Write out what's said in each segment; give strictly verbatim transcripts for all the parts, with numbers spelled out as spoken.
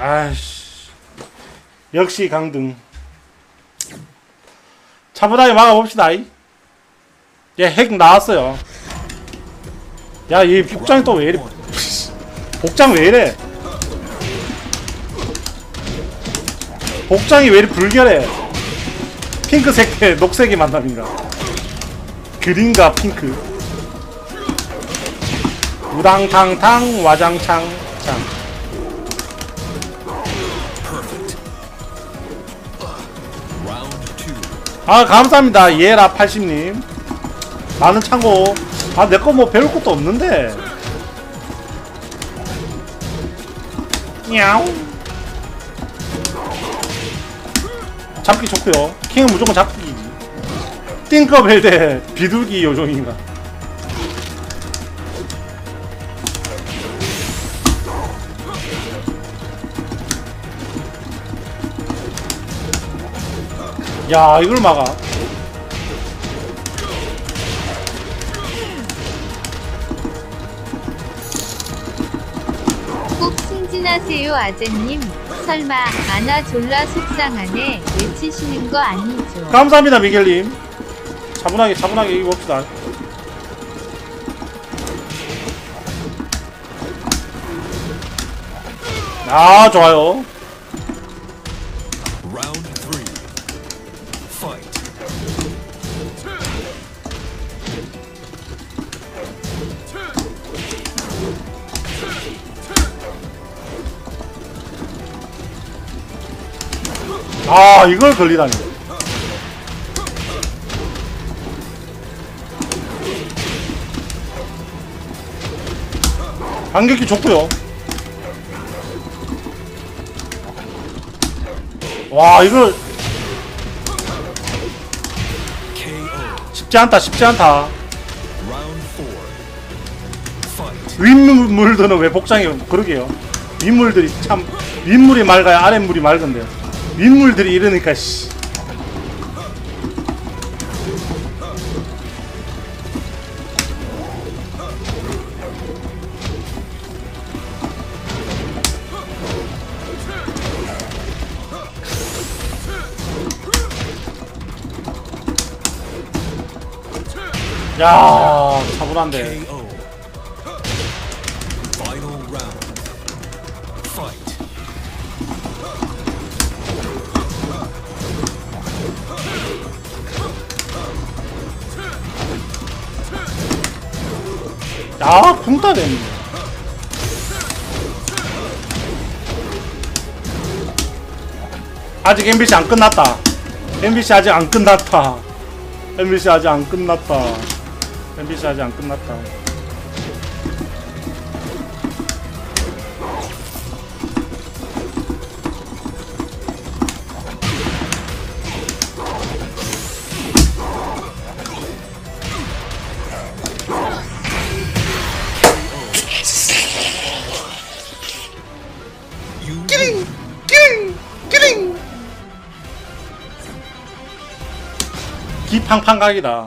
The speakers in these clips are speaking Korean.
아이씨, 역시 강등. 차분하게 막아봅시다. 얘 핵 나왔어요. 야, 얘 복장이 또 왜 이래? 복장 왜 이래? 복장이 왜 이리 불결해? 핑크색 대 녹색의 만남인가? 그린과 핑크. 우당탕탕 와장창 장. 아, 감사합니다. 예라 팔십님. 많은 참고. 아, 내거 뭐 배울 것도 없는데. 야옹. 잡기 좋고요. 킹은 무조건 잡기지. 띵커벨 대 비둘기 요정인가. 야, 이걸 막아. 꼭 승진하세요 아재님. 설마 아나 졸라 속상하네 외치시는 거 아니죠? 감사합니다 미겔님. 차분하게 차분하게 이겨봅시다. 아, 좋아요. 아, 이걸 걸리다니. 반격기 좋고요. 와, 이걸 쉽지 않다, 쉽지 않다. 윗물들은 왜 복장이 그러게요. 윗물들이 참, 윗물이 맑아야 아랫물이 맑은데요. 윗물들이 이러니까 씨. 야, 차분한데. 야, 궁따 됐네. 아직 엠비씨 안 끝났다. 엠비씨 아직 안 끝났다. 엠비씨 아직 안 끝났다. 엠비씨 아직 안 끝났다. 끼링! 끼링! 끼링! 기팡팡 각이다.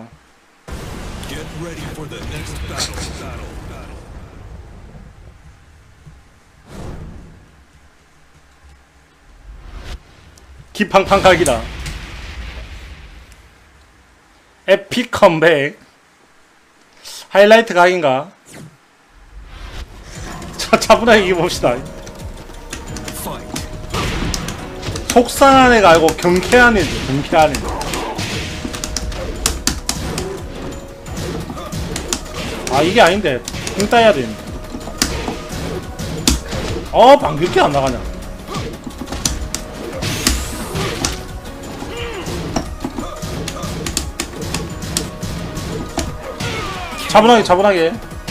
기팡팡 각이다. 에픽 컴백. 하이라이트 각인가? 자, 차분하게 이겨봅시다. 속상한 애가 아니고 경쾌한 애지, 경쾌한 애. 아, 이게 아닌데 궁 따야 되는데. 어, 반격기 안 나가냐. 차분하게 차분하게.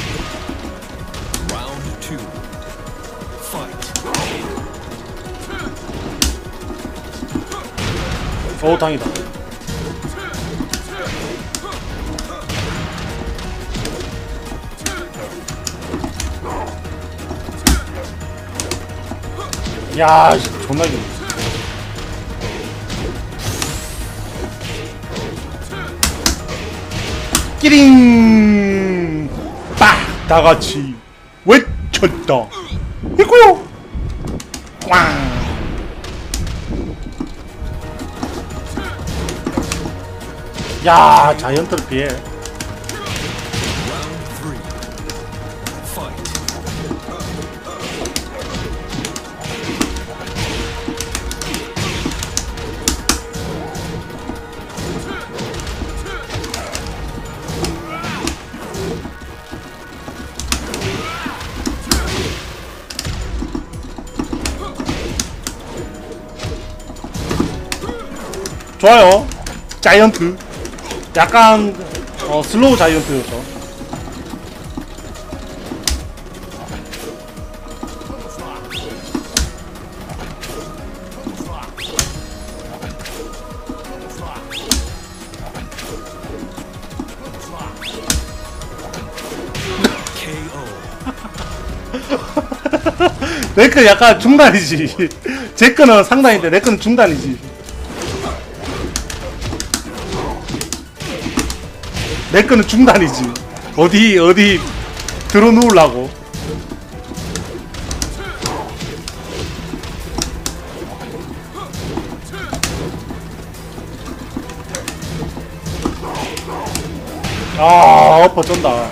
오, 당이다. 야, 존나 길. 끼링! 빡! 다같이 외쳤다. 이거요! 꽝. 야, 자이언트를 피해. 좋아요. 자이언트. 약간 어, 슬로우 자이언트였죠. 내 거 약간 중단이지. 제 거는 상단인데 내 거는 중단이지. 내 거는 중단이지. 어디 어디 들어 누우려고. 아, 엎어 쩐다.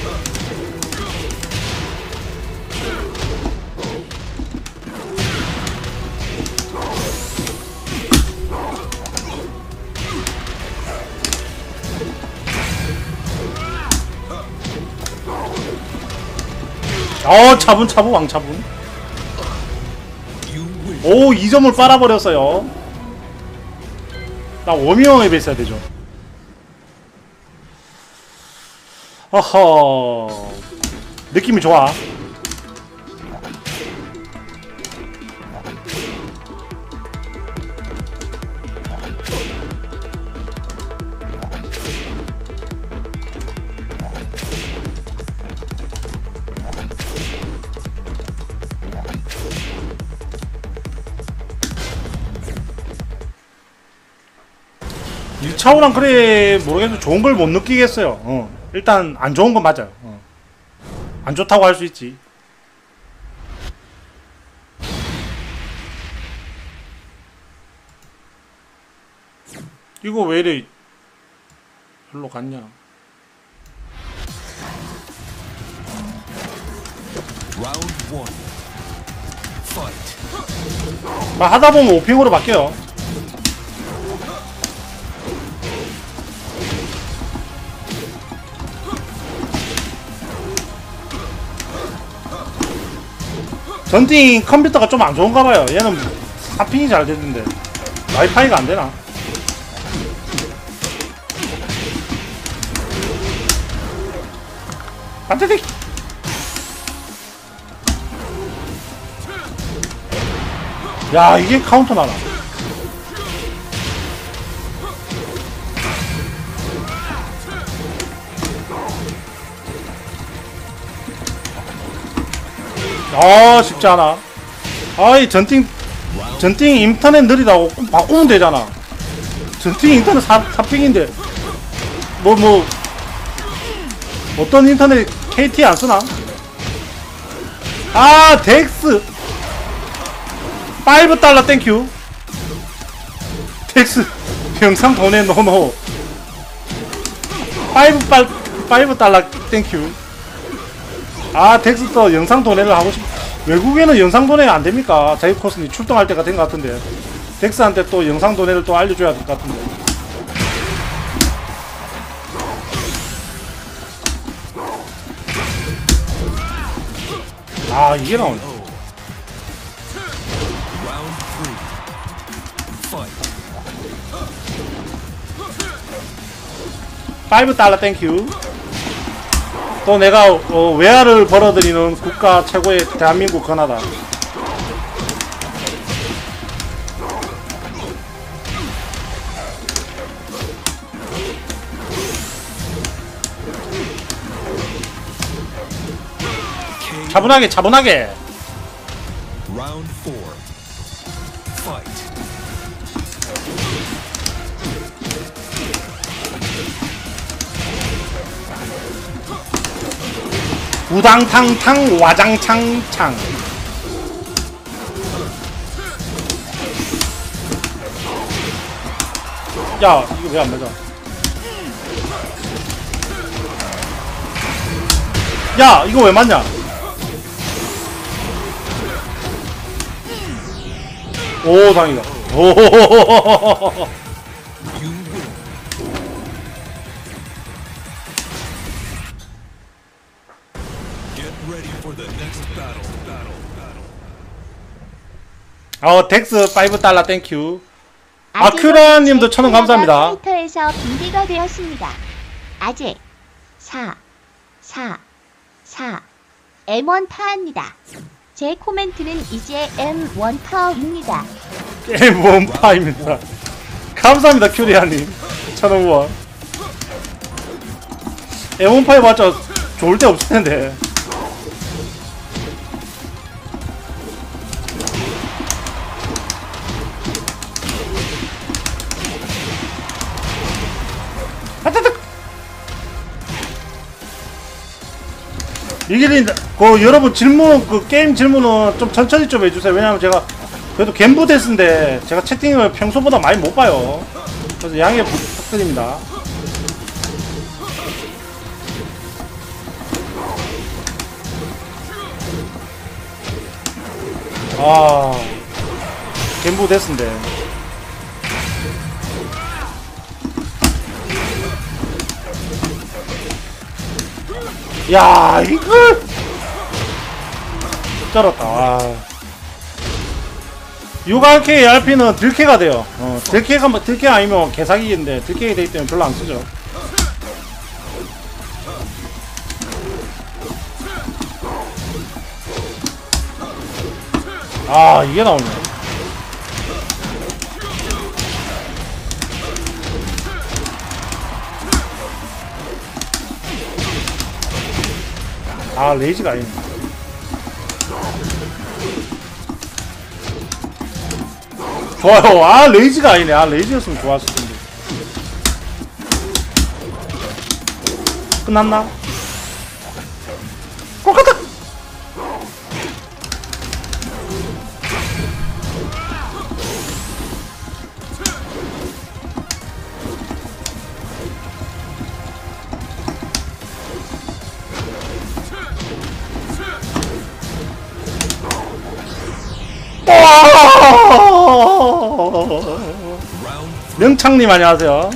어, 차분차분 왕차분. 오, 이 점을 빨아버렸어요. 나 워밍업에 뵀어야 되죠. 어허, 느낌이 좋아. 일차오랑 그래 모르겠는데 좋은 걸 못 느끼겠어요. 어. 일단 안 좋은 건 맞아요. 어. 안 좋다고 할 수 있지. 이거 왜 이래 별로 갔냐. 막 하다보면 오핑으로 바뀌어요. 전팅 컴퓨터가 좀 안 좋은가봐요. 얘는 사핑이 잘 되던데 와이파이가 안 되나? 안되지. 야, 이게 카운터 나나. 아, 쉽지 않아. 아이, 전팅, 전팅 인터넷 느리다고 바꾸면 되잖아. 전팅 인터넷 사, 사핑인데. 뭐, 뭐, 어떤 인터넷 케이티 안 쓰나? 아, 덱스. 오 달러 땡큐. 덱스. 영상 보내, 노노. 오 달러 땡큐. 아, 덱스터 영상 도내를 하고 싶. 외국에는 영상 도내가 안 됩니까? 자이코스님 출동할 때가 된 것 같은데. 덱스한테 또 영상 도내를 또 알려줘야 될 것 같은데. 아, 이게 나오네. 오 달러 땡큐. 또 내가 어, 외화를 벌어들이는 국가 최고의 대한민국 건하다. 차분하게 차분하게. 우당탕탕 와장창창. 야 이거 왜 안 맞아? 야 이거 왜 맞냐? 오 다행이다. 오. 어 덱스 오 달러 땡큐. 아큐라님도 천원 감사합니다. 캐릭터에서 빙기가 되었습니다. 아재 사 사 사 엠 원 파입니다. 제 코멘트는 이제 엠 원 파입니다. 게임 원파입니다. 감사합니다 큐리아님 천원 후원. 엠 원 파 맞죠? 좋을 데 없을 텐데. 이길린 그 여러분 질문 그 게임 질문은 좀 천천히 좀 해주세요. 왜냐면 제가 그래도 갬부데스인데 제가 채팅을 평소보다 많이 못 봐요. 그래서 양해 부탁드립니다. 아 갬부데스인데. 야 이걸 쩔었다. 아. 육알케이 알피는 들캐가 돼요. 어, 들캐가 뭐 들캐 아니면 개사기인데 들캐가 되기 때문에 별로 안 쓰죠. 아 이게 나오네. 아 레이지가 아니네. 좋아요. 아 레이지가 아니네. 아 레이지였으면 좋았을 텐데. 끝났나? 꼴까딱! 명창님 안녕하세요.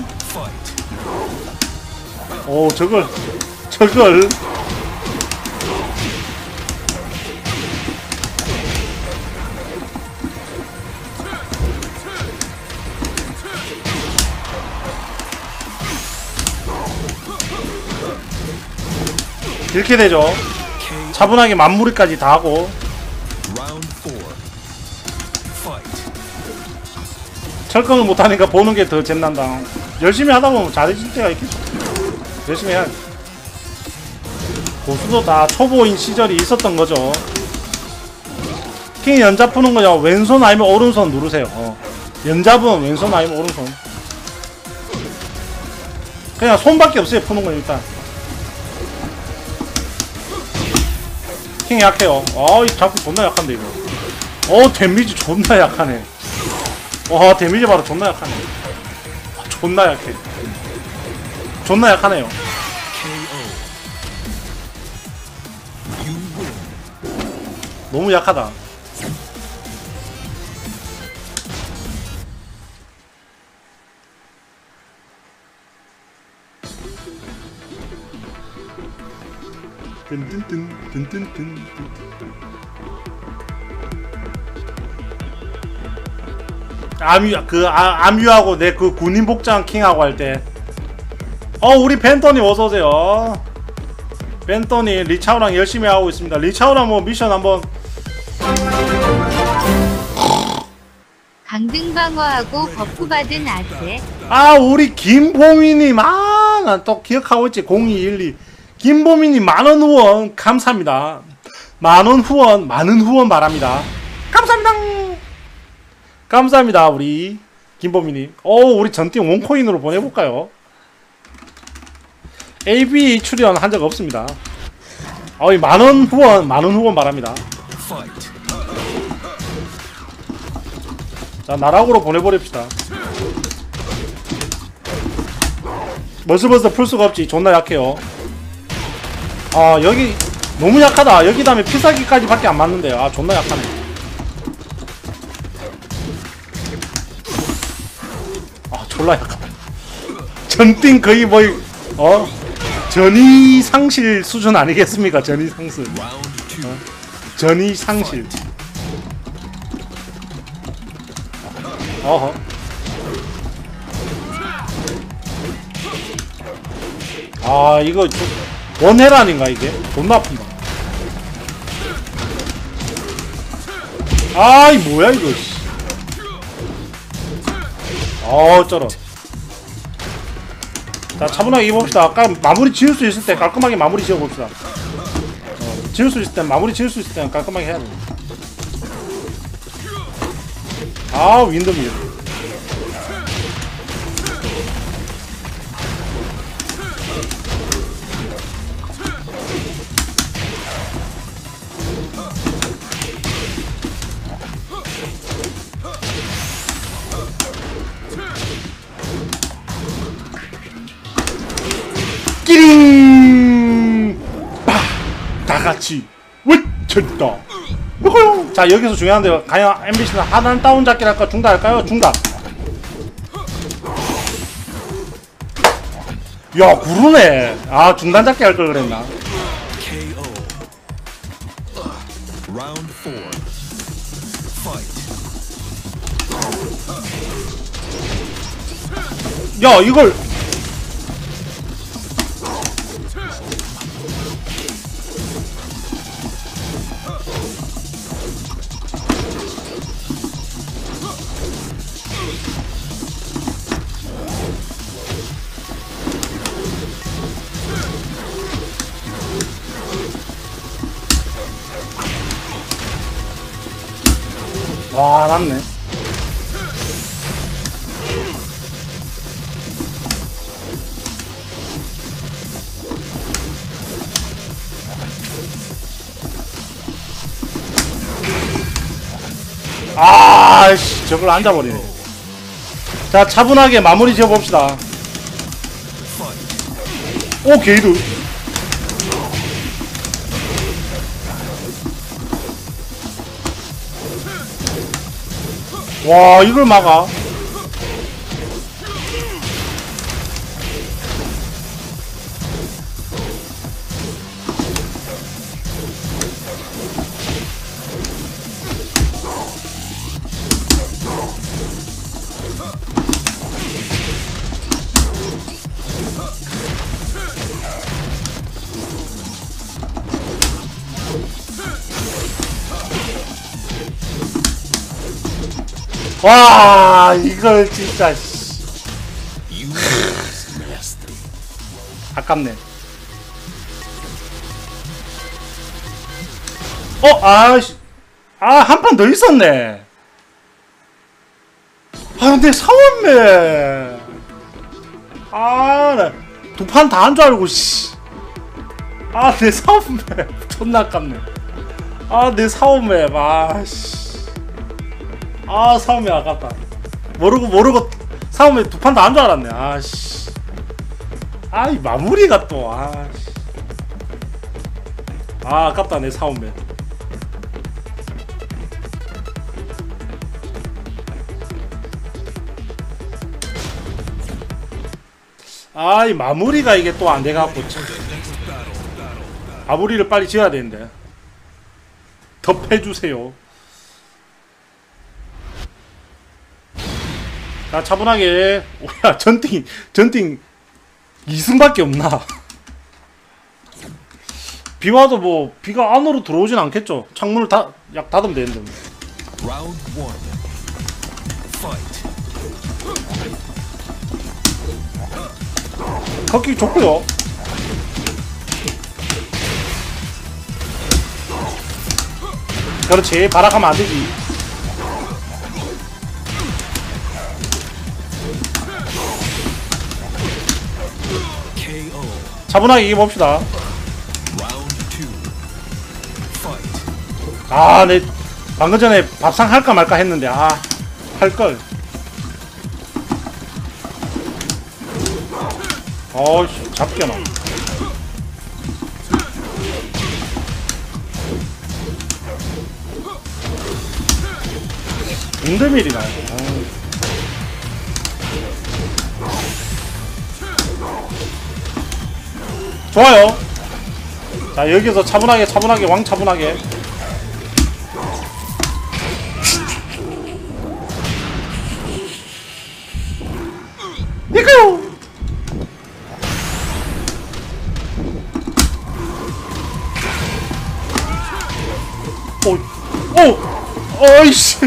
오 저걸 저걸 이렇게 되죠. 차분하게 만무리까지 다 하고. 철권을 못하니까 보는 게 더 잼난다. 열심히 하다 보면 잘해질 때가 있겠죠. 열심히 해야지. 고수도 다 초보인 시절이 있었던 거죠. 킹 연잡 푸는 거냐? 왼손 아니면 오른손 누르세요. 어. 연잡은 왼손 아니면 오른손. 그냥 손밖에 없어요. 푸는 건 일단. 킹 약해요. 아, 이 자꾸 존나 약한데 이거. 어, 데미지 존나 약하네. 와, 데미지 바로 존나 약하네. 아, 존나 약해. 존나 약하네요. 너무 약하다. 뜬뜬뜬 뜬뜬뜬. 암유 그 아, 암유하고 내 그 군인 복장 킹하고 할 때. 어 우리 벤터님 어서 오세요. 벤터님 리차오랑 열심히 하고 있습니다. 리차오랑 뭐 미션 한번. 강등방어하고 버프 받은 아재. 아 우리 김보미님 아 나 또 기억하고 있지. 공이일이 김보미님 만원 후원 감사합니다. 만원 후원 많은 후원 바랍니다. 감사합니다. 감사합니다 우리 김보미님. 오 우리 전팀 원코인으로 보내볼까요? 에이비 출연 한 적 없습니다. 어이 만원 후원 만원 후원 바랍니다. 자 나락으로 보내버립시다. 머슬버스 풀 수가 없지. 존나 약해요. 아 여기 너무 약하다. 여기 다음에 필살기까지 밖에 안 맞는데. 아 존나 약하네. 아 졸라 약하다. 전띵 거의 뭐 어? 전이 상실 수준 아니겠습니까? 전이 상실. 어? 전이 상실. 어허. 아 이거 원헬 아닌가 이게? 존나 아픈다. 아이 뭐야 이거 씨. 어 쩔어. 자 차분하게 이겨봅시다. 아까 마무리 지을 수 있을 때 깔끔하게 마무리 지어봅시다. 어, 지을 수 있을 때 마무리 지을 수 있을 때는 깔끔하게 해야 돼. 아 윈드밀. 끼링! 빠! 다같이 외쳤다. 요거요. 자 여기서 중요한데요. 과연 엠비씨는 하단 다운 잡기 할까 중단 할까요? 중단. 야 구르네. 아 중단 잡기 할 걸 그랬나? 야 이걸 와 났네. 아씨 저걸 앉아버리네. 자 차분하게 마무리 지어봅시다. 오 게이드. 와 이걸 막아. 와 이걸 진짜 아깝네. 어 아씨 아 한 판 더 있었네. 아 근데 사원매 아 두 판 다 한 줄 알고 씨. 아 내 사원매 존나 아깝네. 아 내 사원매 아씨. 아 사움이 아깝다. 모르고 모르고 사움에 두 판 다 한 줄 알았네. 아씨. 아이 마무리가 또 아씨. 아 아깝다 내 사움에. 아이 마무리가 이게 또 안 돼갖고 참. 마무리를 빨리 지어야 되는데. 덮해주세요. 자 차분하게. 오야 전팅 전팅 이승밖에 없나? 비와도 뭐 비가 안으로 들어오진 않겠죠. 창문을 다 약 닫으면 되는데. 걷기 좋고요. 그렇지 발악하면 안 되지. 차분하게 이겨봅시다. 아, 내 방금 전에 밥상 할까 말까 했는데 아, 할걸. 어이씨, 잡게나. 윈드밀이나. 좋아요. 자, 여기서 차분하게, 차분하게, 왕 차분하게. 이거요! 오, 오! 어이씨!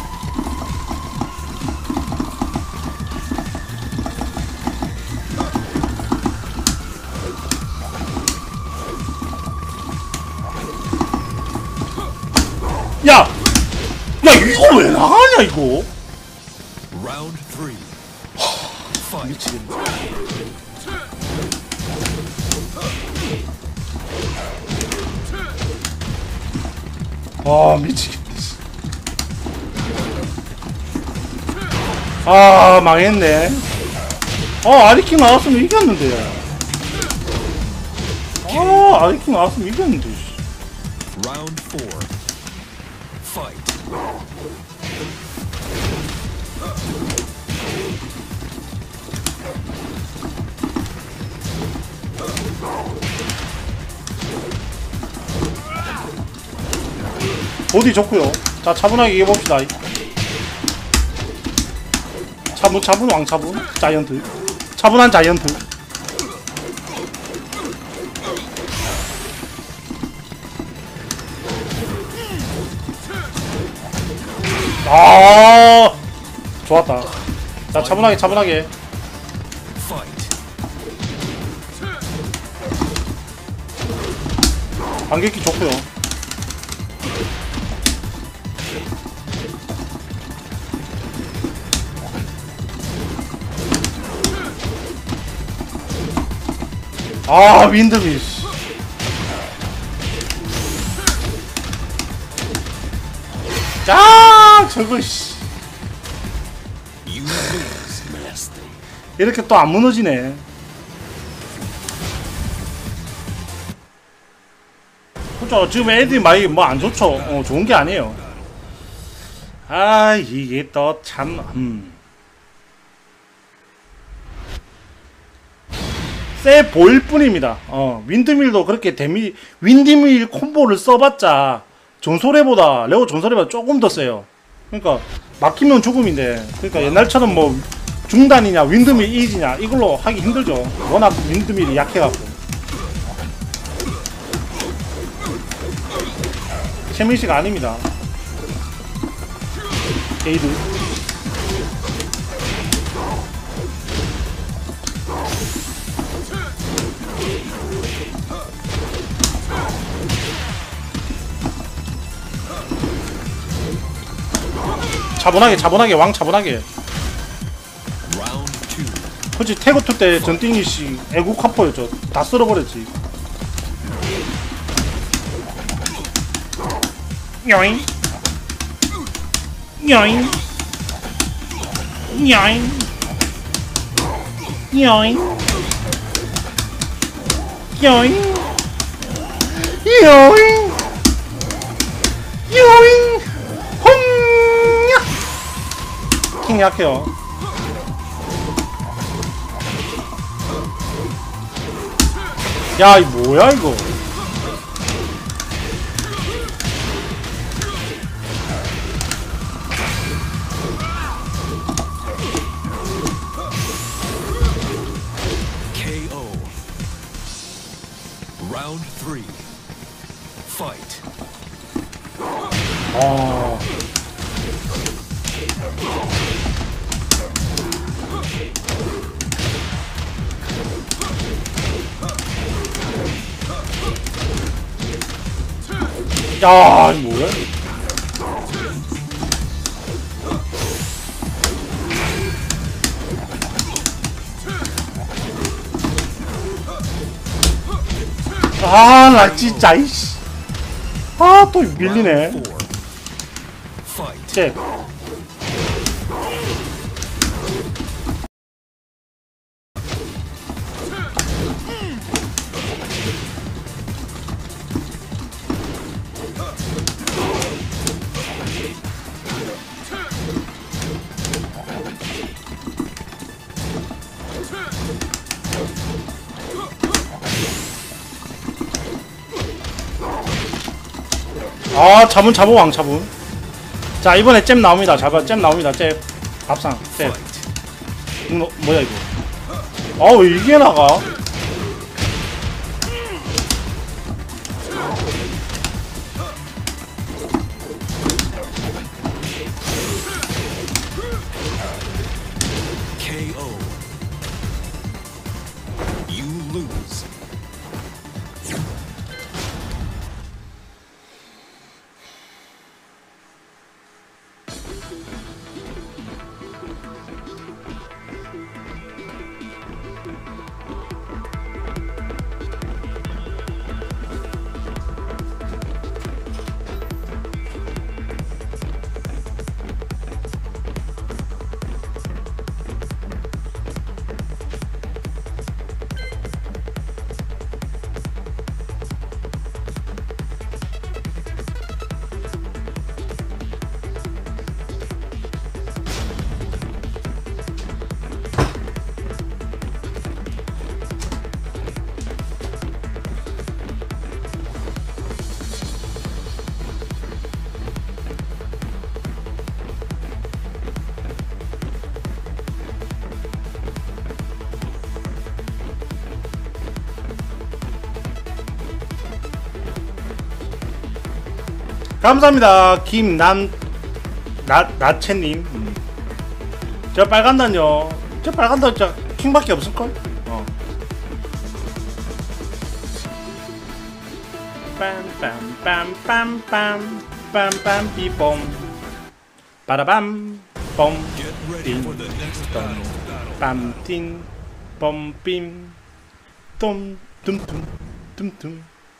야! 야, 이거 왜 나가냐, 이거? Round three. Fight. 미치겠네. 아, 미치겠네. 아, 망했네. 아, 아리킹 나왔으면 이겼는데. 아, 아리킹 나왔으면 이겼는데. Round four. Fight. 보디 좋고요. 자, 차분하게 이겨봅시다. 차분, 차분, 왕차분. 자이언트. 차분한 자이언트. 아, 좋았다. 자, 차분하게, 차분하게. Fight. 반격기 좋고요. 아, 윈드밀. 야, 저거 씨. You lose, master. 이렇게 또 안 무너지네. 그죠? 지금 애들이 많이 뭐 안 좋죠. 어, 좋은 게 아니에요. 아, 이게 또 참, 음. 세 보일 뿐입니다. 어, 윈드밀도 그렇게 데미, 윈드밀 콤보를 써봤자, 존소레보다, 레오 존소레보다 조금 더 세요. 그러니까, 막히면 죽음인데, 그러니까 옛날처럼 뭐, 중단이냐, 윈드밀 이지냐, 이걸로 하기 힘들죠. 워낙 윈드밀이 약해갖고. 최민씨가 아닙니다. 게이드. 차분하게, 차분하게, 왕 차분하게. Round two. 그치, 태고투 때 전띵이씨 애국 카포였죠. 다 쓸어버렸지. 요잉 요잉 요잉 요잉 요잉 요잉 요잉 홈야 킹 약해요. 야, 이 뭐야 이거. K O. Round three. Fight. 아. 야, 이 뭐야? 아, 나 진짜 이씨. 아, 또 밀리네. Round four. Fight. 잭. 아 차분 차분 왕 차분. 자 이번에 잼 나옵니다. 잡아 잼 나옵니다. 잼 밥상 잼. 뭐, 뭐야 이거? 아 왜 이게 나가? 케이오. You lose. 감사합니다. 김남 나 나채님. 음. 저 빨간단요. 저 빨간단 저 킹밖에 없을걸? 어. 빰빰빰빰빰 빰빰 삐bom 빠라밤 bom Get ready for the next battle. 빰띵 bom빔 똠 둠둠 둠둠.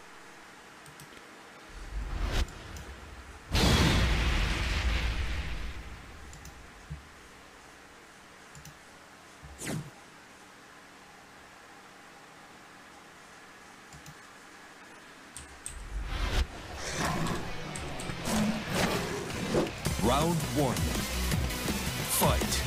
Round one. Fight.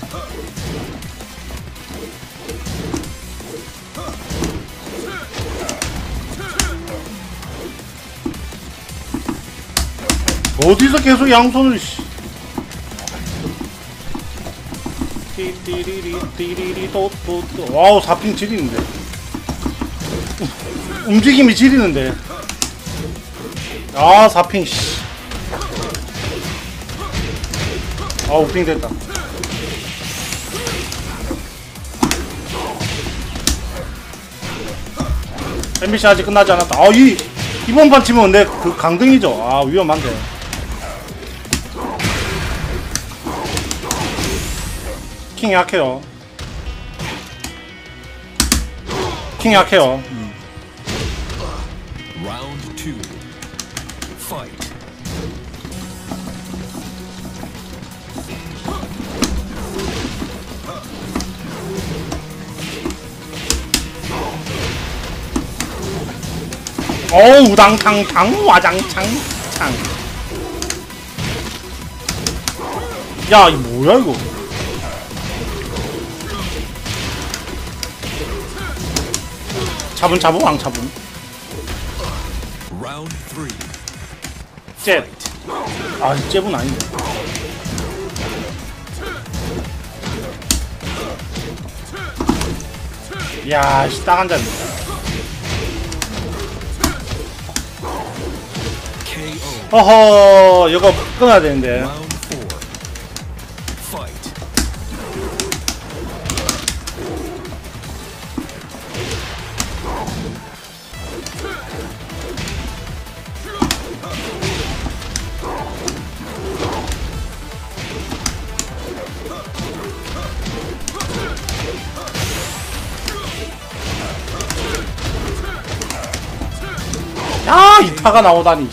어디서 계속 양손을 씨. 띠리리리 띠리리 또또또. 와우 사핑 지리는데. 움직임이 지리는데. 아 사핑 씨. 아 우핑 됐다. 엠비씨 아직 끝나지 않았다. 아이 이번 판 치면 내 그 강등이죠. 아 위험한데. 킹 약해요. 킹 약해요. 음. Round two. Fight. 어우 우당탕탕 와장창창. 야 이 뭐야 이거. 차분차분 왕차분. Round three. 잽. 아 잽은 아닌데. 이야 씨 딱 한잔. 케이오. 어허 이거 끊어야 되는데. Round four. Fight. 야 이타가 나오다니.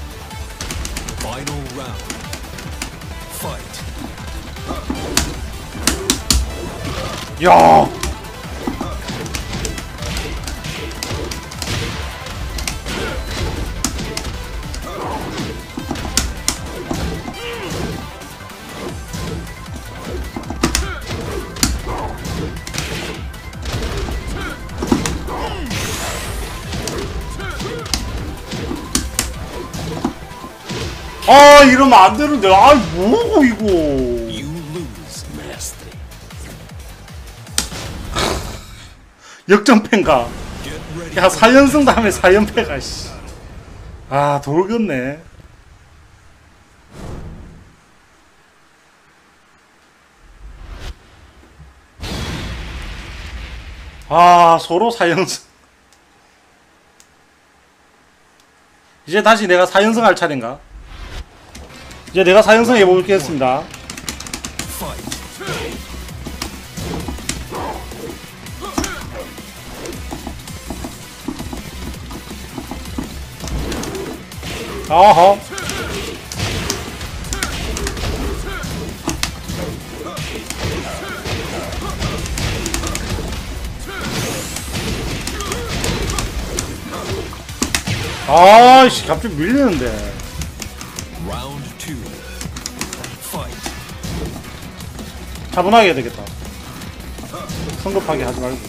Final round. Fight. 야. 아 이러면 안 되는데. 아 뭐고 이거. You lose. Mastery. 역전패인가. Get ready. 야 사 연승 다음에 사 연패가 씨. 아 돌겠네. 아 서로 사 연승. 이제 다시 내가 사 연승 할 차례인가? 이제 내가 사 연승 해보겠습니다. Fight. 아하. 아이씨 갑자기 밀리는데. Round two. Fight. 차분하게 해야 되겠다. 성급하게 하지 말고.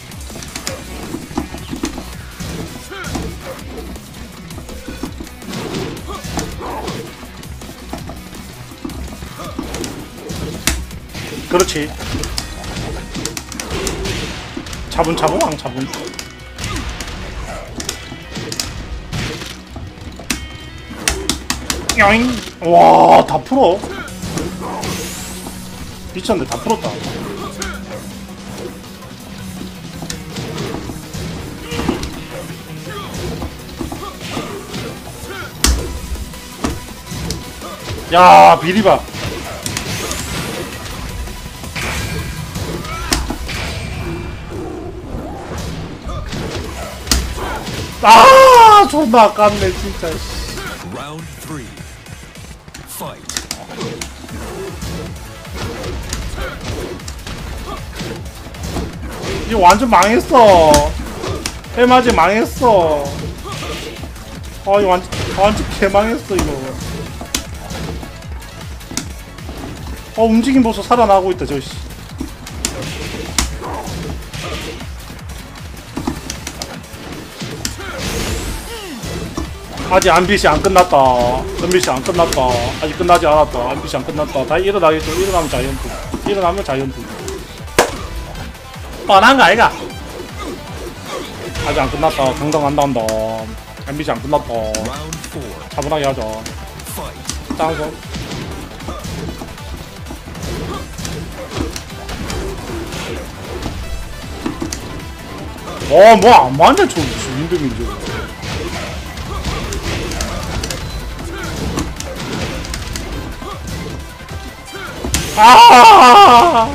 그렇지. 차분차분 왕 차분. 야잉. 와, 다 풀어. 미쳤네, 다 풀었다. 야, 비리바. 아, 존나 아깝네, 진짜. Round three. Fight. 이거 완전 망했어. 해맞이 망했어. 아, 이거 완전, 완전 개망했어, 이거. 어, 움직임 보소 살아나고 있다, 저씨. 아직 안빗이 안 끝났다. 안빗이 안 끝났다. 아직 끝나지 않았다. 안빗이 안 끝났다. 다 일어나겠죠. 일어나면 자이언트. 일어나면 자이언트. 뻔한 거 아이가? 아직 안 끝났다. 당당 안 나온다. 안빗이 안 끝났다. Round four. 차분하게 하자. Fight. 짱서. 어, 뭐 안 맞네, 저 민들민들. 아!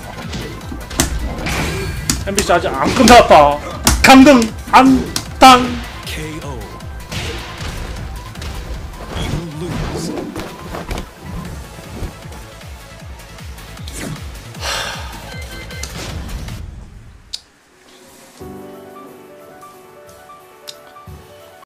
엠비씨 아직 안 끝났다. 강등 안당. K O. You lose.